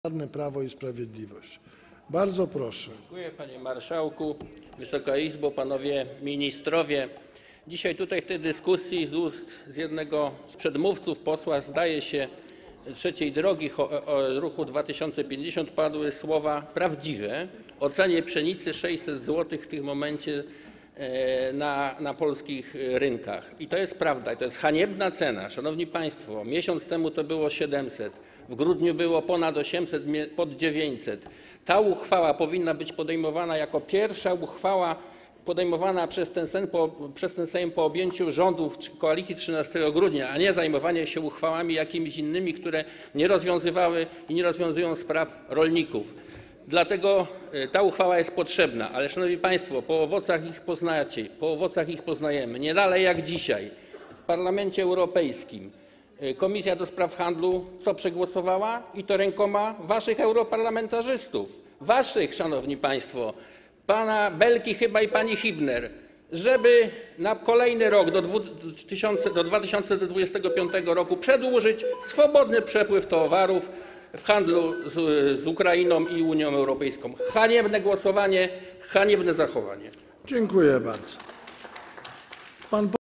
Prawo i Sprawiedliwość. Bardzo proszę. Dziękuję, panie marszałku. Wysoka Izbo, panowie ministrowie. Dzisiaj tutaj w tej dyskusji z jednego z przedmówców, posła, zdaje się, trzeciej drogi ruchu 2050 padły słowa prawdziwe o cenie pszenicy 600 zł w tym momencie na polskich rynkach. I to jest prawda, to jest haniebna cena. Szanowni państwo, miesiąc temu to było 700, w grudniu było ponad 800, pod 900. Ta uchwała powinna być podejmowana jako pierwsza uchwała podejmowana przez ten Sejm po objęciu rządów koalicji 13 grudnia, a nie zajmowanie się uchwałami jakimiś innymi, które nie rozwiązywały i nie rozwiązują spraw rolników. Dlatego ta uchwała jest potrzebna, ale szanowni państwo, po owocach ich poznacie, po owocach ich poznajemy. Nie dalej jak dzisiaj w Parlamencie Europejskim Komisja do Spraw Handlu co przegłosowała? I to rękoma waszych europarlamentarzystów. Waszych, szanowni państwo, pana Belki chyba i pani Hübner, żeby na kolejny rok do 2025 roku przedłużyć swobodny przepływ towarów w handlu z Ukrainą i Unią Europejską. Haniebne głosowanie, haniebne zachowanie. Dziękuję bardzo.